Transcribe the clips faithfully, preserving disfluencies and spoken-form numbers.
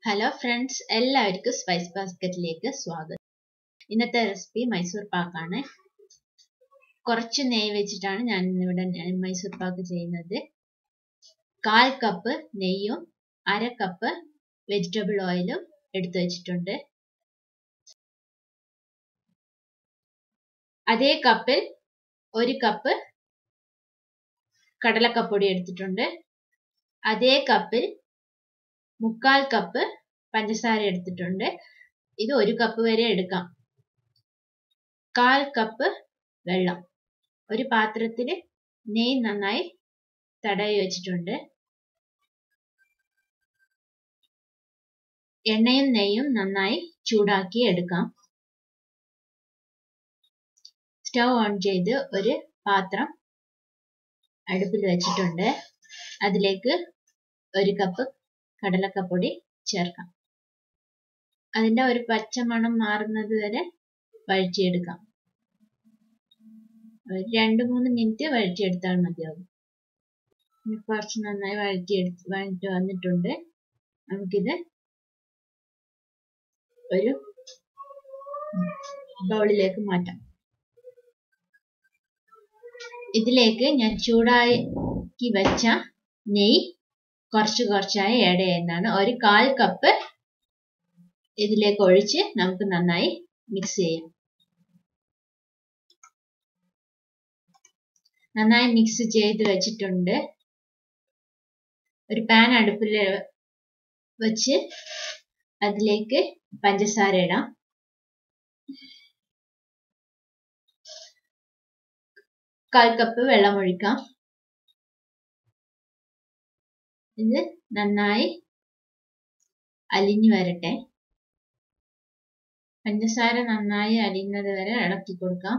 Hello friends, എല്ലാവർക്കും spice ബാസ്ക്കറ്റിലേക്ക് സ്വാഗതം. ഇന്നത്തെ റെസിപ്പി മൈസൂർ പാക്കാണ്. കുറച്ച് നെയ്യ് വെച്ചിട്ടാണ് ഞാൻ ഇന്നിവിടെ മൈസൂർ പാക്ക് ചെയ്യുന്നത്. കാൽ കപ്പ് നെയ്യും അര കപ്പ് വെജിറ്റബിൾ ഓയിലും എടുത്തു വെച്ചിട്ടുണ്ട്. അതേ കപ്പിൽ ഒരു കപ്പ് കടലക്കപ്പൊടി എടുത്തിട്ടുണ്ട്. അതേ കപ്പിൽ മുക്കാൽ കപ്പ് പഞ്ചസാര എടുത്തിട്ടുണ്ട്. ഇത് ഒരു കപ്പ് വരെ എടുക്കാം. കാൽ കപ്പ് വെള്ളം. ഒരു പാത്രത്തിൽ നെയ്യ് നന്നായി തടവി വെച്ചിട്ടുണ്ട്. എണ്ണയും നെയ്യും നന്നായി ചൂടാക്കി എടുക്കാം. സ്റ്റൗ ഓൺ ചെയ്ത് ഒരു പാത്രം അടുപ്പിൽ വെച്ചിട്ടുണ്ട്. അതിലേക്ക് ഒരു കപ്പ് കടലക്കപ്പൊടി ചേർക്കാം. അതിന്റെ ഒരു പച്ചമണം മാറുന്നത് വരെ വഴറ്റിയെടുക്കാം. രണ്ട് മൂന്ന് മിനിറ്റ് വഴറ്റിയെടുത്താൽ മതിയാകും. കുറച്ച് നന്നായി വഴറ്റിയെടുത്ത് വഴറ്റി വന്നിട്ടുണ്ട്. നമുക്കിത് ഒരു ബൗളിലേക്ക് മാറ്റാം. ഇതിലേക്ക് ഞാൻ ചൂടാക്കി വെച്ച നെയ്യ് കുറച്ച് കുറച്ചായി ആഡ് ചെയ്യുന്നതാണ്. ഒരു കാൽ കപ്പ് ഇതിലേക്ക് ഒഴിച്ച് നമുക്ക് നന്നായി മിക്സ് ചെയ്യാം. നന്നായി മിക്സ് ചെയ്ത് വെച്ചിട്ടുണ്ട്. ഒരു പാൻ അടുപ്പിൽ വെച്ച് അതിലേക്ക് പഞ്ചസാര ഇടാം. കാൽ കപ്പ് വെള്ളം ഒഴിക്കാം. ഇത് നന്നായി അലിഞ്ഞു വരട്ടെ. പഞ്ചസാര നന്നായി അലിയുന്നത് വരെ ഇളക്കി കൊടുക്കാം.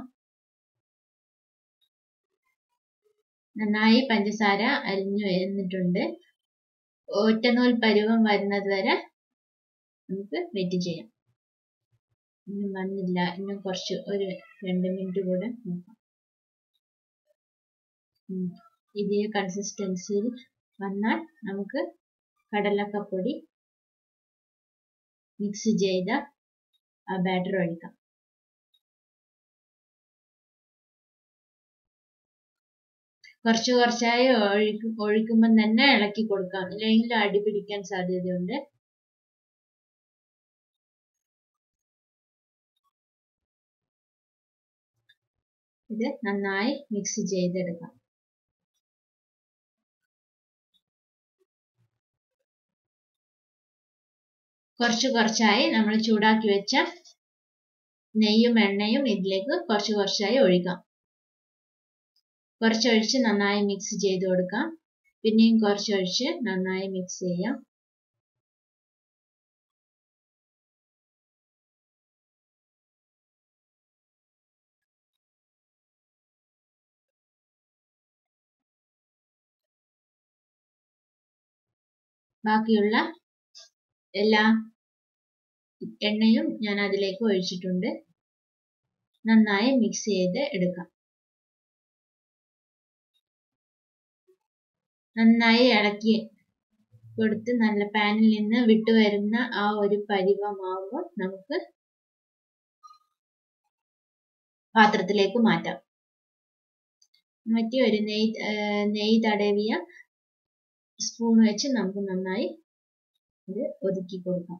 നന്നായി പഞ്ചസാര അലിഞ്ഞു വരുന്നിട്ടുണ്ട്. ഒറ്റനൂൽ പരുവം വരുന്നത് വരെ നമുക്ക് വെയിറ്റ് ചെയ്യാം. ഇന്നും വന്നില്ല. ഇന്നും കുറച്ച് ഒരു രണ്ട് മിനിറ്റ് കൂടെ നോക്കാം. ഇതേ കൺസിസ്റ്റൻസിയിൽ വന്നാൽ നമുക്ക് കടലക്കപ്പൊടി മിക്സ് ചെയ്ത ആ ബാറ്റർ ഒഴിക്കാം. കുറച്ച് കുറച്ചായി ഒഴിക്കും ഒഴിക്കുമ്പോൾ തന്നെ ഇളക്കി കൊടുക്കാം. ഇല്ലെങ്കിൽ അടി പിടിക്കാൻ സാധ്യതയുണ്ട്. ഇത് നന്നായി മിക്സ് ചെയ്തെടുക്കാം. കുറച്ച് കുറച്ചായി നമ്മൾ ചൂടാക്കി വെച്ച നെയ്യും എണ്ണയും ഇതിലേക്ക് കുറച്ച് കുറച്ചായി ഒഴിക്കാം. കുറച്ചൊഴിച്ച് നന്നായി മിക്സ് ചെയ്ത് കൊടുക്കാം. പിന്നെയും കുറച്ചൊഴിച്ച് നന്നായി മിക്സ് ചെയ്യാം. ബാക്കിയുള്ള എല്ലാ എണ്ണയും ഞാൻ അതിലേക്ക് ഒഴിച്ചിട്ടുണ്ട്. നന്നായി മിക്സ് ചെയ്ത് എടുക്കാം. നന്നായി ഇളക്കി കൊടുത്ത് നല്ല പാനിൽ നിന്ന് വിട്ടുവരുന്ന ആ ഒരു പരുവമാവുമ്പോൾ നമുക്ക് പാത്രത്തിലേക്ക് മാറ്റാം. മറ്റേ ഒരു നെയ്യ് നെയ്യ് തടവിയ സ്പൂൺ വെച്ച് നമുക്ക് നന്നായി ഇത് ഒതുക്കി കൊടുക്കാം.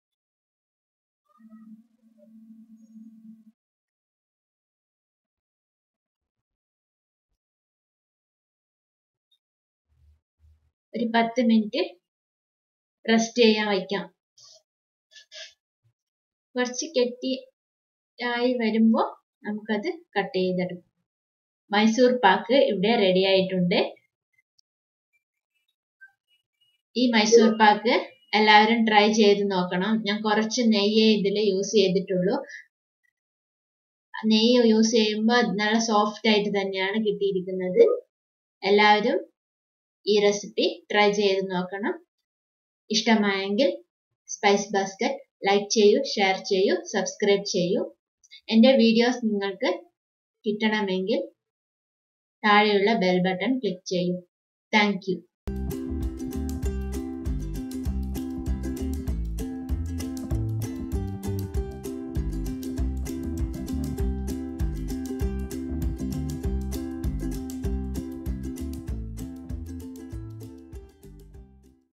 ഒരു പത്ത് മിനിറ്റ് റെസ്റ്റ് ചെയ്യാൻ വയ്ക്കാം. കുറച്ച് കെട്ടിയായി വരുമ്പോൾ നമുക്കത് കട്ട് ചെയ്തെടുക്കാം. മൈസൂർ പാക്ക് ഇവിടെ റെഡി ആയിട്ടുണ്ട്. ഈ മൈസൂർ പാക്ക് എല്ലാവരും ട്രൈ ചെയ്ത് നോക്കണം. ഞാൻ കുറച്ച് നെയ്യേ ഇതിൽ യൂസ് ചെയ്തിട്ടുള്ളൂ. നെയ്യ് യൂസ് ചെയ്യുമ്പോൾ നല്ല സോഫ്റ്റ് ആയിട്ട് തന്നെയാണ് കിട്ടിയിരിക്കുന്നത്. എല്ലാവരും ഈ റെസിപ്പി ട്രൈ ചെയ്ത് നോക്കണം. ഇഷ്ടമായെങ്കിൽ സ്പൈസ് ബാസ്ക്കറ്റ് ലൈക്ക് ചെയ്യൂ, ഷെയർ ചെയ്യൂ, സബ്സ്ക്രൈബ് ചെയ്യൂ. എൻ്റെ വീഡിയോസ് നിങ്ങൾക്ക് കിട്ടണമെങ്കിൽ താഴെയുള്ള ബെൽ ബട്ടൺ ക്ലിക്ക് ചെയ്യൂ. Thank U.